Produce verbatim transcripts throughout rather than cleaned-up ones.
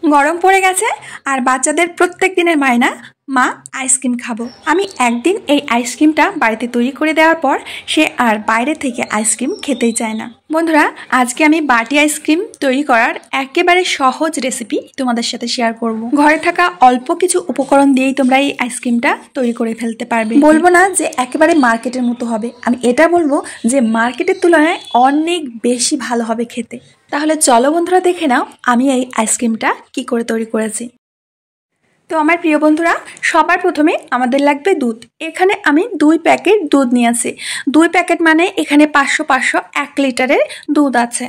গরম পড়ে গেছে আর বাচ্চাদের প্রত্যেক দিনের মায়না মা আইসক্রিম খাবো। আমি একদিন এই আইসক্রিমটা বাড়িতে তৈরি করে দেওয়ার পর সে আর বাইরে থেকে আইসক্রিম খেতেই চায় না। বন্ধুরা, আজকে আমি বাটি আইসক্রিম তৈরি করার একেবারে সহজ রেসিপি তোমাদের সাথে শেয়ার করব। ঘরে থাকা অল্প কিছু উপকরণ দিয়েই তোমরা এই আইসক্রিমটা তৈরি করে ফেলতে পারবে। বলবো না যে একেবারে মার্কেটের মতো হবে, আমি এটা বলবো যে মার্কেটের তুলনায় অনেক বেশি ভালো হবে খেতে। তাহলে চলো বন্ধুরা, দেখে নাও আমি এই আইসক্রিমটা কি করে তৈরি করেছি। তো আমার প্রিয় বন্ধুরা, সবার প্রথমে আমাদের লাগবে দুধ। এখানে আমি দুই প্যাকেট দুধ নিয়েছি। দুই প্যাকেট মানে এখানে পাঁচশো পাঁচশো এক লিটারের দুধ আছে।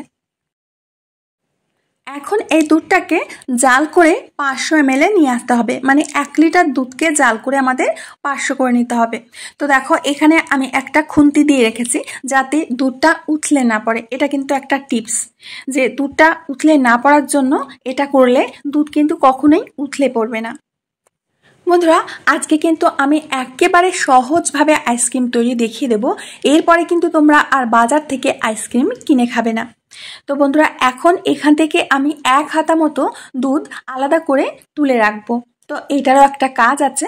এখন এই দুধটাকে জাল করে পাঁচশো এম এল এ নিয়ে আসতে হবে, মানে এক লিটার দুধকে জাল করে আমাদের পাঁচশো করে নিতে হবে। তো দেখো, এখানে আমি একটা খুন্তি দিয়ে রেখেছি যাতে দুধটা উথলে না পড়ে। এটা কিন্তু একটা টিপস, যে দুধটা উথলে না পড়ার জন্য এটা করলে দুধ কিন্তু কখনোই উথলে পড়বে না। বন্ধুরা, আজকে কিন্তু আমি একেবারে সহজভাবে আইসক্রিম তৈরি দেখিয়ে দেবো। এরপরে কিন্তু তোমরা আর বাজার থেকে আইসক্রিম কিনে খাবে না। তো বন্ধুরা, এখন এখান থেকে আমি এক হাতা মতো দুধ আলাদা করে তুলে রাখবো। তো এটারও একটা কাজ আছে।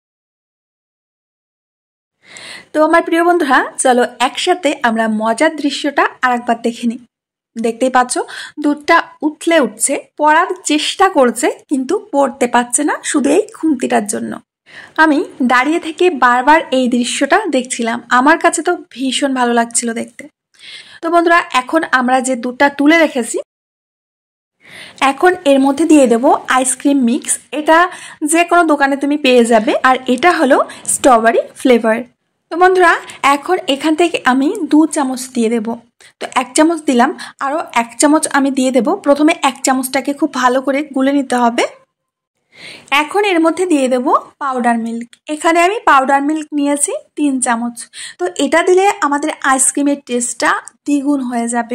তো আমার প্রিয় বন্ধুরা, চলো একসাথে আমরা মজার দৃশ্যটা আর একবার দেখে নিই। দেখতেই পাচ্ছ, দুধটা উথলে উঠছে, পড়ার চেষ্টা করছে কিন্তু পড়তে পারছে না, শুধু এই খুন্তিটার জন্য। আমি দাঁড়িয়ে থেকে বারবার এই দৃশ্যটা দেখছিলাম, আমার কাছে তো ভীষণ ভালো লাগছিল দেখতে। তো বন্ধুরা, এখন আমরা যে দুধটা তুলে রেখেছি, এখন এর মধ্যে দিয়ে দেব আইসক্রিম মিক্স। এটা যে কোনো দোকানে তুমি পেয়ে যাবে, আর এটা হলো স্ট্রবেরি ফ্লেভার। তো বন্ধুরা, এখন এখান থেকে আমি দু চামচ দিয়ে দেব। তো এক চামচ দিলাম, আরও এক চামচ আমি দিয়ে দেব। প্রথমে এক চামচটাকে খুব ভালো করে গুলে নিতে হবে। এখন এর মধ্যে দিয়ে দেব পাউডার মিল্ক। এখানে আমি পাউডার মিল্ক নিয়েছি তিন চামচ। তো এটা দিলে আমাদের আইসক্রিমের টেস্টটা দ্বিগুণ হয়ে যাবে।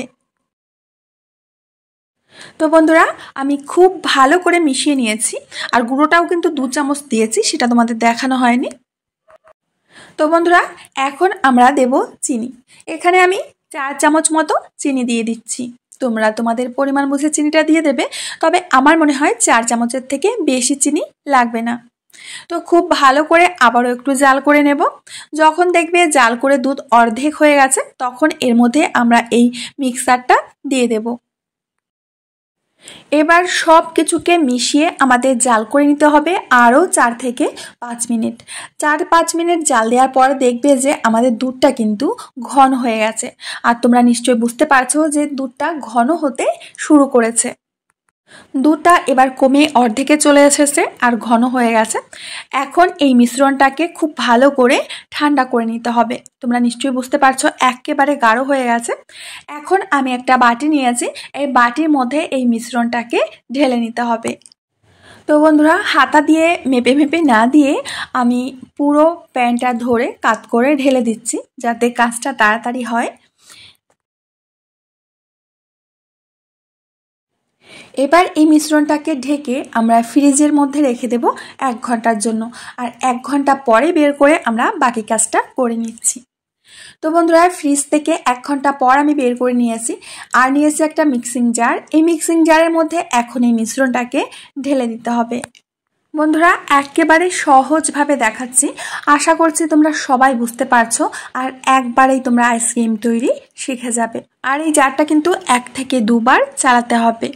তো বন্ধুরা, আমি খুব ভালো করে মিশিয়ে নিয়েছি, আর গুঁড়োটাও কিন্তু দু চামচ দিয়েছি, সেটা তোমাদের দেখানো হয়নি। তো বন্ধুরা, এখন আমরা দেব চিনি। এখানে আমি চার চামচ মতো চিনি দিয়ে দিচ্ছি। তোমরা তোমাদের পরিমাণ বুঝে চিনিটা দিয়ে দেবে, তবে আমার মনে হয় চার চামচের থেকে বেশি চিনি লাগবে না। তো খুব ভালো করে আবারও একটু জাল করে নেব। যখন দেখবে জাল করে দুধ অর্ধেক হয়ে গেছে, তখন এর মধ্যে আমরা এই মিক্সারটা দিয়ে দেব। এবার সব কিছুকে মিশিয়ে আমাদের জাল করে নিতে হবে আরও চার থেকে পাঁচ মিনিট। চার পাঁচ মিনিট জাল দেওয়ার পর দেখবে যে আমাদের দুধটা কিন্তু ঘন হয়ে গেছে। আর তোমরা নিশ্চয়ই বুঝতে পারছো যে দুধটা ঘন হতে শুরু করেছে। দুধটা এবার কমে অর্ধেকে চলে এসেছে আর ঘন হয়ে গেছে। এখন এই মিশ্রণটাকে খুব ভালো করে ঠান্ডা করে নিতে হবে। তোমরা নিশ্চয়ই বুঝতে পারছো একেবারে গাঢ় হয়ে গেছে। এখন আমি একটা বাটি নিয়েছি, এই বাটির মধ্যে এই মিশ্রণটাকে ঢেলে নিতে হবে। তো বন্ধুরা, হাতা দিয়ে মেপে মেপে না দিয়ে আমি পুরো প্যানটা ধরে কাত করে ঢেলে দিচ্ছি, যাতে কাজটা তাড়াতাড়ি হয়। এবার এই মিশ্রণটাকে ঢেকে আমরা ফ্রিজের মধ্যে রেখে দেব এক ঘন্টার জন্য, আর এক ঘন্টা পরে বের করে আমরা বাকি কাজটা করে নিচ্ছি। তো বন্ধুরা, ফ্রিজ থেকে এক ঘন্টা পর আমি বের করে নিয়েছি, আর নিয়েছি একটা মিক্সিং জার। এই মিক্সিং জারের মধ্যে এখন এই মিশ্রণটাকে ঢেলে দিতে হবে। বন্ধুরা, একেবারে সহজভাবে দেখাচ্ছি, আশা করছি তোমরা সবাই বুঝতে পারছো, আর একবারেই তোমরা আইসক্রিম তৈরি শিখে যাবে। আর এই জারটা কিন্তু এক থেকে দুবার চালাতে হবে।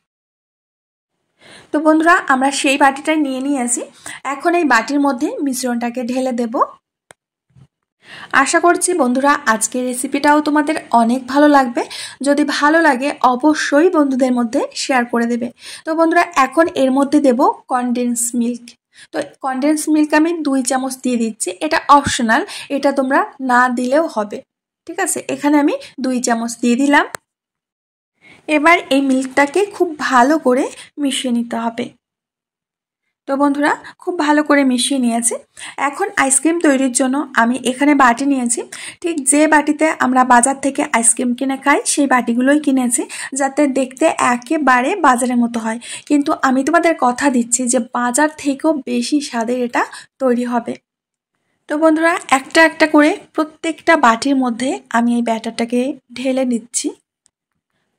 তো বন্ধুরা, আমরা সেই বাটিটাই নিয়ে নিয়েছি। এখন এই বাটির মধ্যে মিশ্রণটাকে ঢেলে দেব। আশা করছি বন্ধুরা, আজকের রেসিপিটাও তোমাদের অনেক ভালো লাগবে। যদি ভালো লাগে অবশ্যই বন্ধুদের মধ্যে শেয়ার করে দেবে। তো বন্ধুরা, এখন এর মধ্যে দেব কনডেন্স মিল্ক। তো কনডেন্স মিল্ক আমি দুই চামচ দিয়ে দিচ্ছি, এটা অপশনাল, এটা তোমরা না দিলেও হবে। ঠিক আছে, এখানে আমি দুই চামচ দিয়ে দিলাম। এবার এই মিল্কটাকে খুব ভালো করে মিশিয়ে নিতে হবে। তো বন্ধুরা, খুব ভালো করে মিশিয়ে নিয়েছি। এখন আইসক্রিম তৈরির জন্য আমি এখানে বাটি নিয়েছি। ঠিক যে বাটিতে আমরা বাজার থেকে আইসক্রিম কিনে খাই, সেই বাটিগুলোই কিনেছি, যাতে দেখতে একেবারে বাজারের মতো হয়। কিন্তু আমি তোমাদের কথা দিচ্ছি যে বাজার থেকেও বেশি স্বাদের এটা তৈরি হবে। তো বন্ধুরা, একটা একটা করে প্রত্যেকটা বাটির মধ্যে আমি এই ব্যাটারটাকে ঢেলে নিচ্ছি।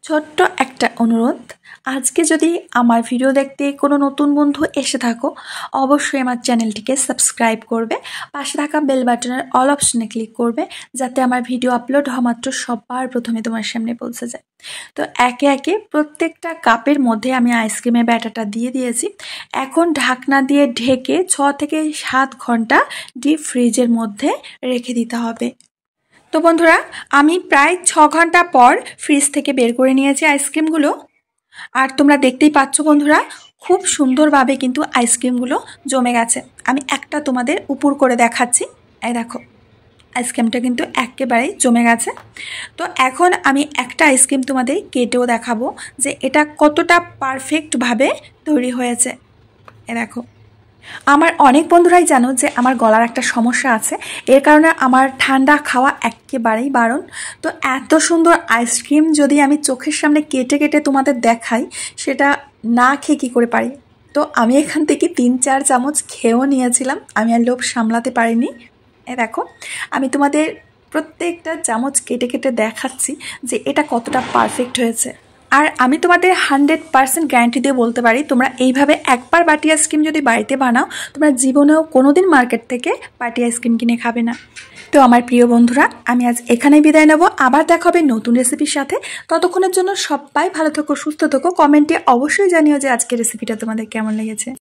ছোট্ট একটা অনুরোধ, আজকে যদি আমার ভিডিও দেখতে কোনো নতুন বন্ধু এসে থাকো অবশ্যই আমার চ্যানেলটিকে সাবস্ক্রাইব করবে, পাশে থাকা বেল বাটনের অল অপশনে ক্লিক করবে যাতে আমার ভিডিও আপলোড হওয়া মাত্র সবার প্রথমে তোমার সামনে পৌঁছে যায়। তো একে একে প্রত্যেকটা কাপের মধ্যে আমি আইসক্রিমের ব্যাটারটা দিয়ে দিয়েছি। এখন ঢাকনা দিয়ে ঢেকে ছ থেকে সাত ঘন্টা ডিপ ফ্রিজের মধ্যে রেখে দিতে হবে। তো বন্ধুরা, আমি প্রায় ছ ঘন্টা পর ফ্রিজ থেকে বের করে নিয়েছি আইসক্রিমগুলো। আর তোমরা দেখতেই পাচ্ছ বন্ধুরা, খুব সুন্দরভাবে কিন্তু আইসক্রিমগুলো জমে গেছে। আমি একটা তোমাদের উপর করে দেখাচ্ছি, এই দেখো আইসক্রিমটা কিন্তু একেবারেই জমে গেছে। তো এখন আমি একটা আইসক্রিম তোমাদের কেটেও দেখাবো যে এটা কতটা পারফেক্টভাবে তৈরি হয়েছে। এ দেখো, আমার অনেক বন্ধুরাই জানো যে আমার গলার একটা সমস্যা আছে, এর কারণে আমার ঠান্ডা খাওয়া একেবারেই বারণ। তো এত সুন্দর আইসক্রিম যদি আমি চোখের সামনে কেটে কেটে তোমাদের দেখাই, সেটা না খেয়ে কী করে পারি। তো আমি এখান থেকে তিন চার চামচ খেয়েও নিয়েছিলাম, আমি আর লোভ সামলাতে পারিনি। এ দেখো, আমি তোমাদের প্রত্যেকটা চামচ কেটে কেটে দেখাচ্ছি যে এটা কতটা পারফেক্ট হয়েছে। আর আমি তোমাদের হান্ড্রেড পার্সেন্ট গ্যারান্টি দিয়ে বলতে পারি, তোমরা এইভাবে একবার বাটি আইসক্রিম যদি বাড়িতে বানাও, তোমরা জীবনেও কোনোদিন মার্কেট থেকে বাটি আইসক্রিম কিনে খাবে না। তো আমার প্রিয় বন্ধুরা, আমি আজ এখানেই বিদায় নেব, আবার দেখা হবে নতুন রেসিপির সাথে। ততক্ষণের জন্য সবাই ভালো থেকো, সুস্থ থেকো। কমেন্টে অবশ্যই জানিও যে আজকের রেসিপিটা তোমাদের কেমন লেগেছে।